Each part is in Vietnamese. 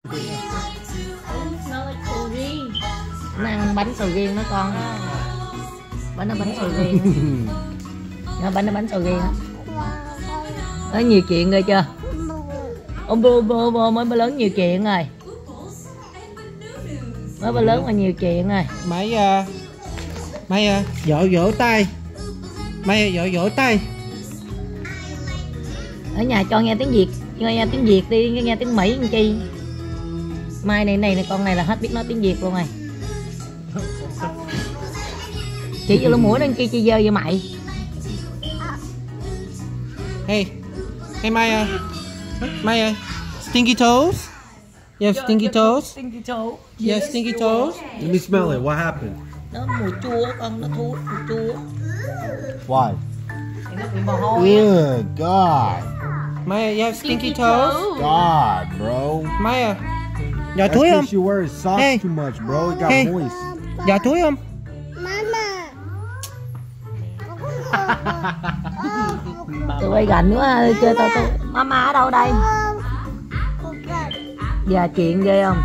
Nó ăn bánh sầu riêng đó con. Bánh nó bánh sầu riêng. Nó bánh sầu riêng. Nó nhiều chuyện rồi chưa? Ông bô mới lớn nhiều chuyện rồi. Mới lớn mà nhiều chuyện rồi. Mày vỗ tay. Mày vỗ tay. Ở nhà cho nghe tiếng Việt, nghe tiếng Việt đi, nghe tiếng Mỹ làm chi. Mai này con này là hết biết nói tiếng Việt luôn rồi. Chỉ vô lỗ mũi nó chi dơ vậy mày. Hey Maya, stinky toes? You have stinky toes? Stinky toes. You have stinky toes? Let me smell it. What happened? Nó mùi chua con, nó mùi chua. Why? Nó bị mồ hôi. Good God. Maya, you have stinky toes? God, bro. Maya, giò That's thúi không? because you wear socks Hey. too much, bro. It got Hey. moist. Giò thúi không? Tụi bay gành quá, chơi tao. Mama ở đâu đây? Dạ chuyện ghê không?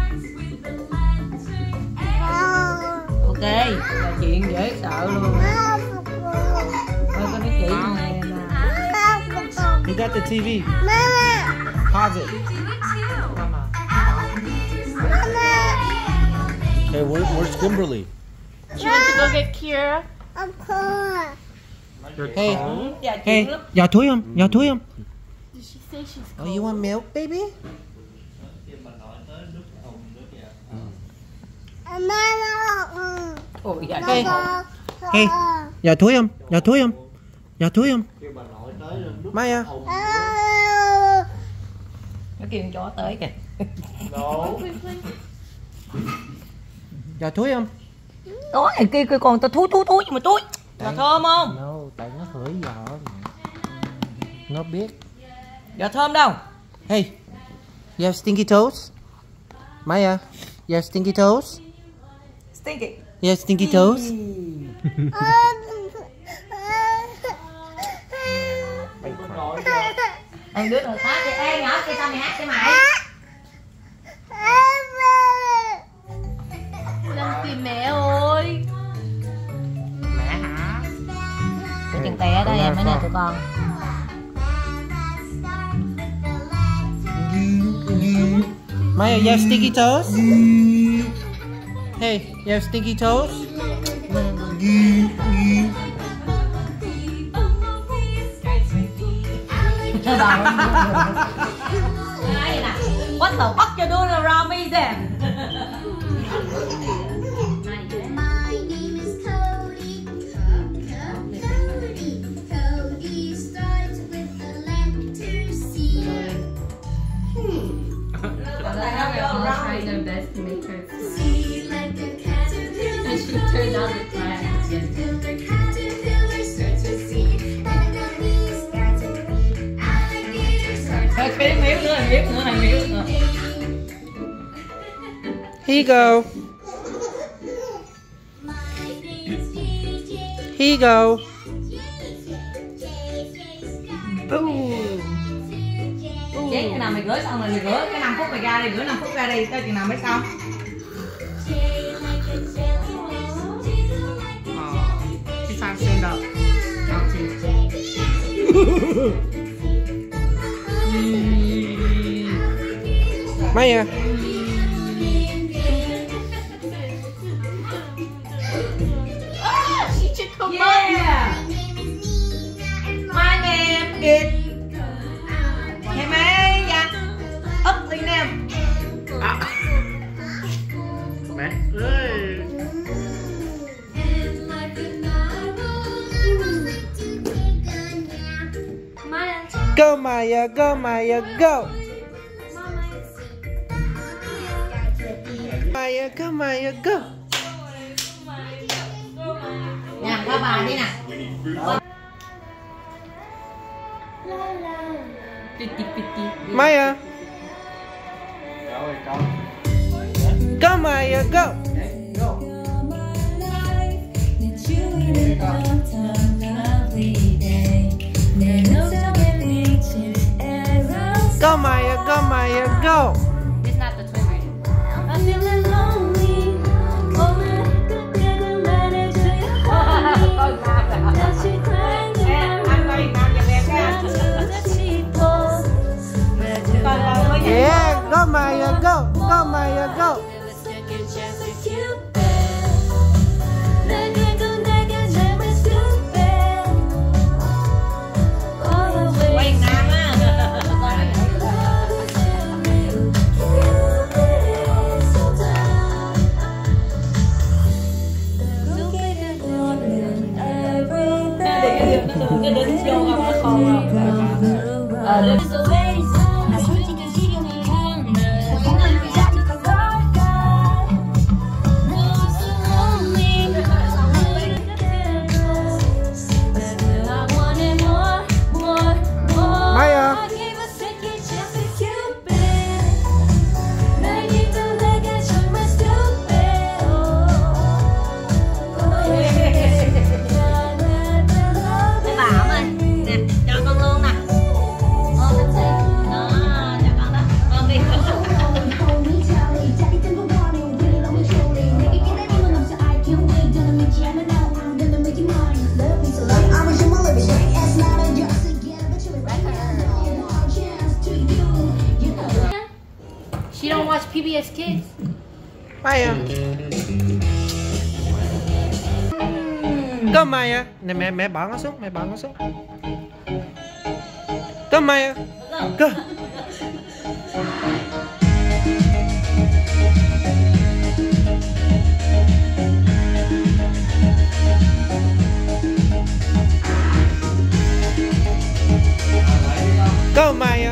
Ok, dạ chuyện dễ sợ luôn. Thôi con nói chị nè. You got the TV. Pause it. Hey, where's Kimberly? She went to go get Kira. Hey, Dạ hey, chuyện lắm. giò thúi không? Giò thúi không? Did she say she's Oh, you want milk, baby? Ôi dạ Hey, hey, giò thúi không? Giò thúi không? Giò thúi không? Maya. nó kêu con chó tới kìa. Giò thúi không? Đó, kia còn tao thúi nhưng mà thúi. Giò thơm không? No, tại nó hửi giò. Nó biết. Giò thơm đâu? Hey, you have stinky toes? Maya, you have stinky toes? Stinky. You have stinky toes? Ăn đứa rồi khác đi. Ê nhỏ kia sao mày hát cho mày? Lên tìm mẹ ơi. Mẹ hả? Cái chân té đây em mới nè tụi con. Maya, you have stinky toes? Hey, you have stinky toes? What the fuck you doing around me then? Trying their best to make her smile. And she turned out the plan. Cái miếu nữa, miếu nữa. Here you go. Here you go. Chén cái nào mày rửa xong rồi mày rửa cái 5 phút mày ra đi, rửa 5 phút ra đi, tới chừng nào mới xong. Chị sang xuyên đâu. Maya. She should come yeah. My name is Kimayah Eating Dancing. Mẹ ơi. Go Maya, go Maya, go. Maya, go Maya, go. Nè, qua bà đi nè. Maya. Go Maya, go. Go Maya, go Maya, go. This is not the 20. Kimayah, go. Kimayah, go. Quay Nam á. Nó đứng vô không nó con không. Maya. She don't watch PBS Kids. Maya. Go Maya. Nè mẹ bỏ nó xuống, mẹ bỏ nó xuống. Go Maya. Go. Go Maya.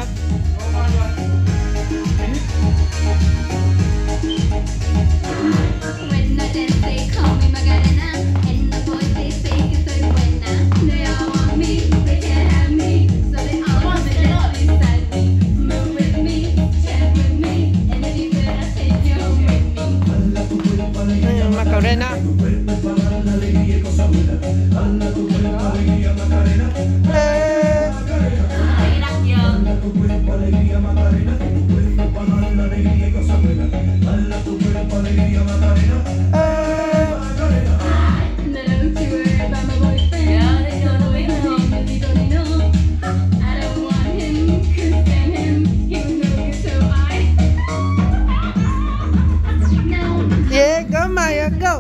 When I dance, they call me Magarena, and the boys they say que soy buena. They all want me, they can't have me, so they all want to dance beside me. Move with me, chant with me, and anywhere I take you home with me. Macarena. Yeah, go Maya, go.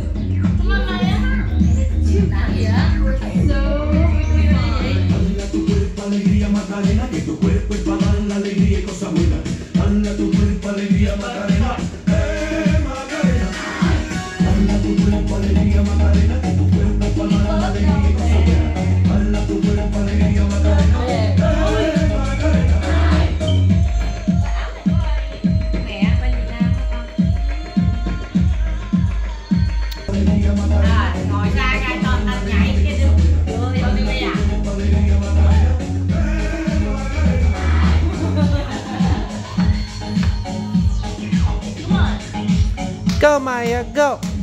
Ngồi ra ra cho anh nhảy cái Go Maya, go.